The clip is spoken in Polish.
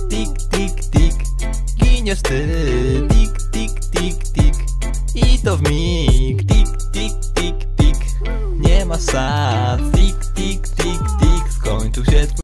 tik, tik, tik. Giniesz ty, tik, tik, tik, tik. I to w mig, tik, tik, tik, tik. Nie ma sad, tik, tik, tik, tik. Skończył się twój